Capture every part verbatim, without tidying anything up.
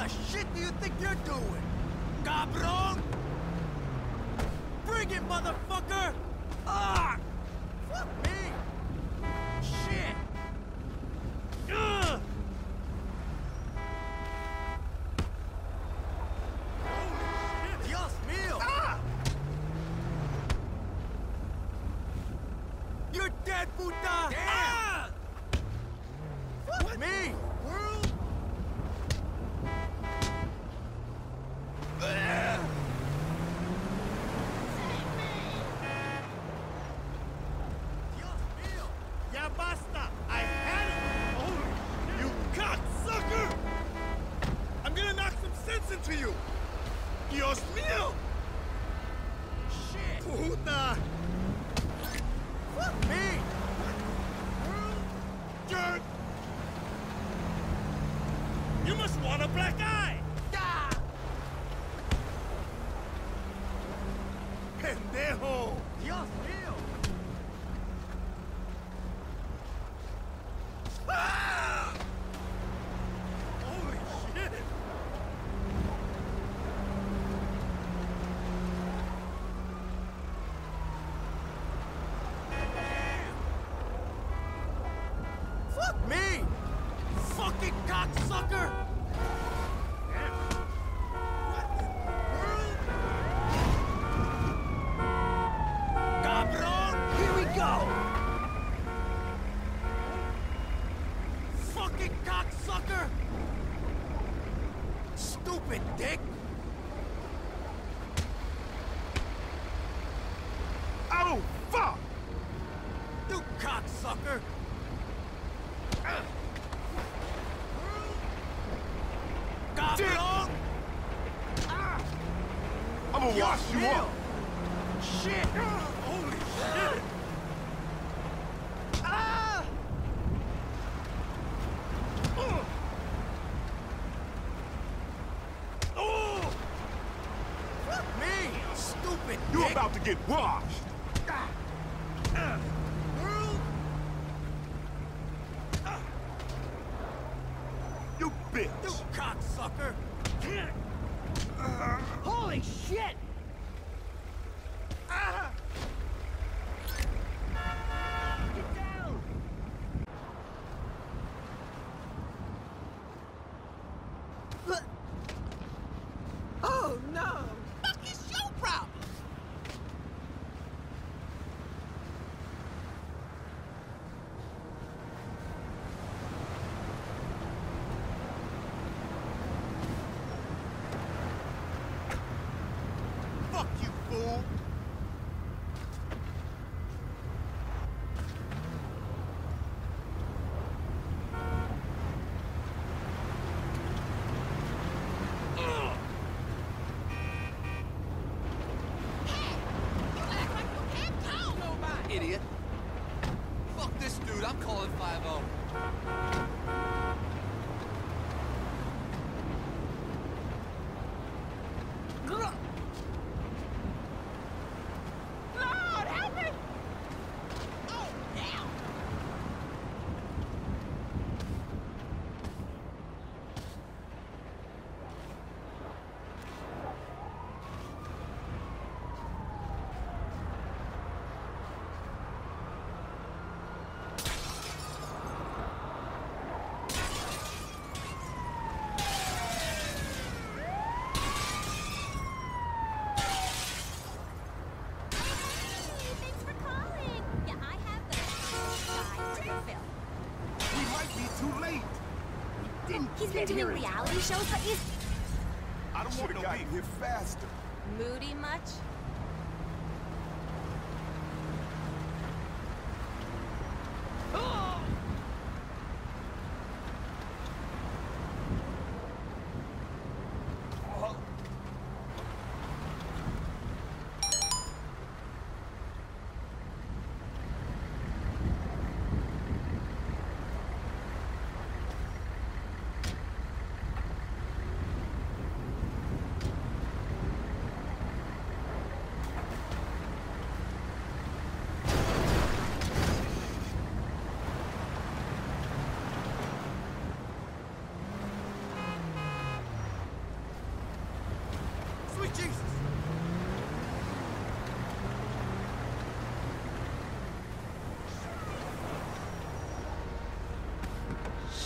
the shit do you think you're doing? Cabron! Bring it, motherfucker! Ah! Fuck me! Shit! Ugh! Holy shit! Dios mío! Ah! You're dead, puta! Damn! Ah! Fuck what? Me! World? Ya basta! I had it! Holy shit! You cocksucker! I'm gonna knock some sense into you! Dios mío! Shit! Puta! Fuck me! Jerk! You must want a black eye! Ah! Pendejo! Dios mío! Ah! Holy shit! Fuck me! Fucking cocksucker! What in the world? Cabron! Here we go! Fucking cocksucker! Stupid dick! Oh, fuck! You cocksucker! Cabron! Ah! I'm gonna wash you up! Shit! Holy shit! Ah! Uh. Oh! Fuck me! Stupid You're dick! about to get washed! Ah! Ah! World? Ah! You bitch! You cocksucker! Uh. Holy shit! Ah! Get down! Oh no! Fuck is your problem? Fuck you, fool! Hey! You act like you can't tell nobody! Idiot. Fuck this dude, I'm calling five oh. Lord, help me! Oh, damn! Thanks for calling. Yeah, I have the guy to fulfill. We might be too late! We didn't He's been get doing here in reality shows, but is I don't want no beef. Here faster. moody much?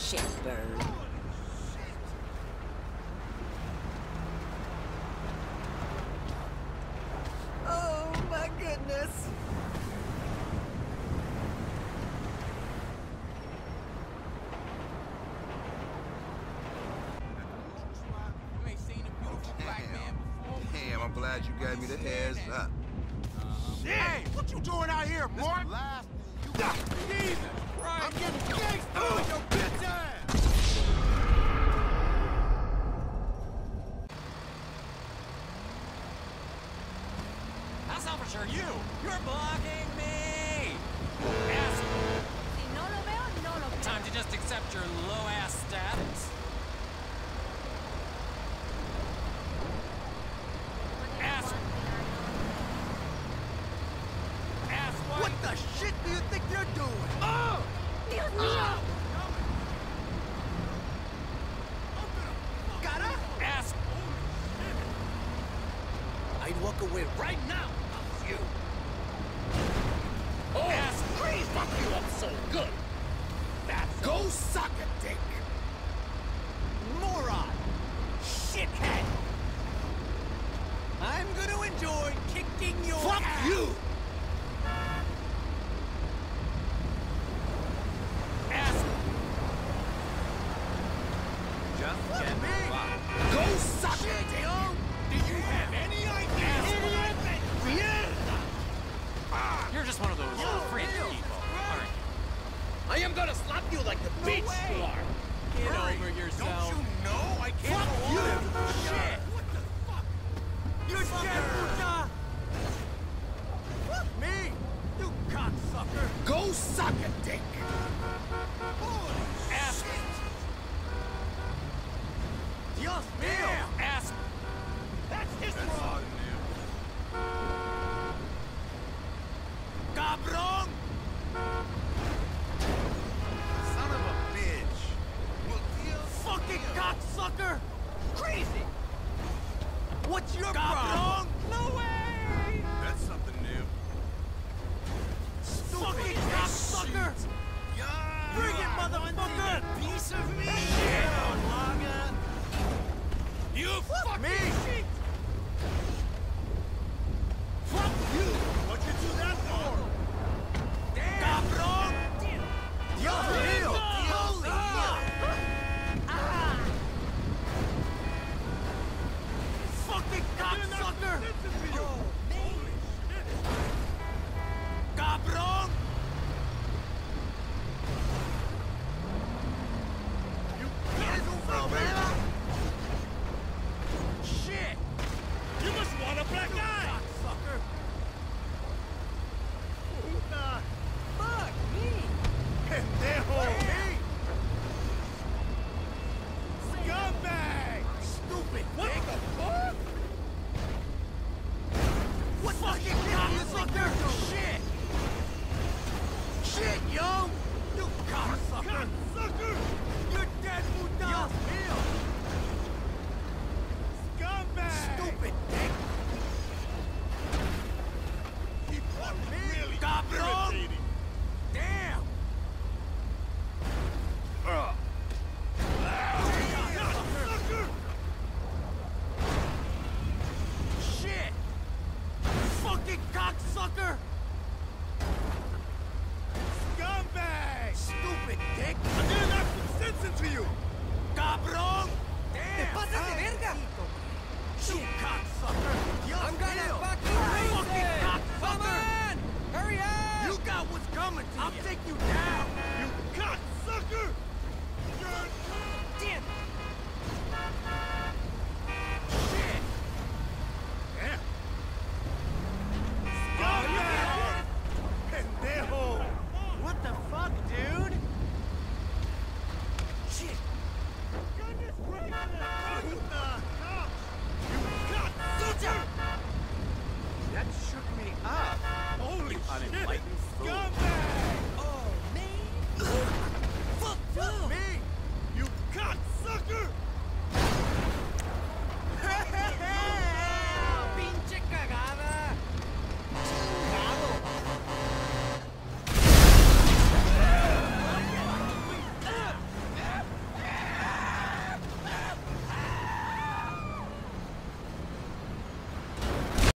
shitbird. Oh my goodness. You ain't seen a beautiful black man before. Damn, I'm glad you gave me the heads up. Hey, what you doing out here, Mark? Jesus Christ! I'm getting gangsta on your bitch ass! That's not for sure you. You're blocking me. Asshole. Si no lo veo, no lo veo. Time to just accept your low-ass status. Ass. Ass white. What the shit do you think you're doing? Oh! Dios mío. Got her? Ass. I'd walk away right now. That's you. Oh. Ass. Please fuck you up so good. That's Go suck a dick. Moron. Shithead. I'm gonna enjoy kicking your Fuck ass. you! Ass. Just get me. Go suck it, yo! Do you have any idea? Idiot! You're just one of those freak people. All right. I am gonna slap you like the bitch you are. Get Hurry. over yourself. Don't you know I can't Fuck go you! On? Shit! What the fuck? You're dead, puta! Fuck me! You cocksucker! Go suck a dick! Holy Ass. shit! Dios mío! Ass. That's his wrong! Cabron! Son of a bitch! Fucking cocksucker! Crazy! What's your problem? No way! That's something new. Fucking cocksucker! Bring it, motherfucker! Piece of me! Shit! You fuck me! Fuck you! What'd you do that for? Damn! Cabron! Dios mío! Holy fuck! Ah! Fucking cocksucker! Oh, holy shit! Cabron! You ¿Quieres un problema? Shit! You must want a black eye! Cocksucker! Puta! Fuck me! Pendejo! Me! Scumbag! Stupid! What dick. The fuck? What fucking cocksucker? Shit! Shit, yo! You cocksucker! Cocksucker! You're dead, puta! Dios mío! Scumbag! Stupid dick! People are really irritating. Damn! Uh. Cocksucker! Shit! Fucking cocksucker! Scumbag! Stupid dick! I'm gonna knock some sense into you! Cabron! Damn! Te pasas de verga! You cocksucker! Dios I'm gonna mío. Fucking fucking cocksucker! Come on! Hurry up! You got what's coming to I'll you! I'll take you down!